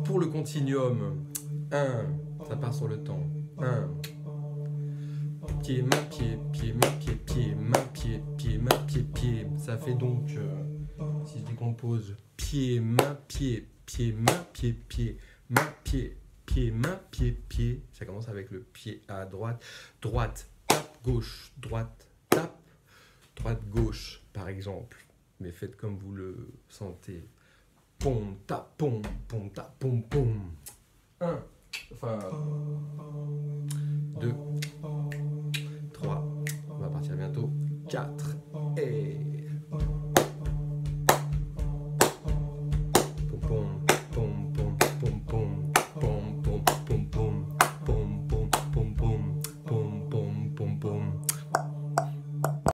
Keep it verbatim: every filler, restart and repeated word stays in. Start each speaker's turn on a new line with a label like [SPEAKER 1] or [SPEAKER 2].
[SPEAKER 1] pour le continuum, un, ça part sur le temps, un, pied, main, pied, pied, main, pied, pied, main, pied, pied, main, pied, pied. Ça fait donc, euh, si je décompose, pied, main, pied, pied, main, pied, pied, main, pied, pied, main, pied, pied. Ça commence avec le pied à droite, droite, tape, gauche, droite, tape, droite, gauche, par exemple. Mais faites comme vous le sentez. Pom, tap, pom, pom, tap, pom, pom. Un, enfin, deux, trois, on va partir bientôt. Quatre, et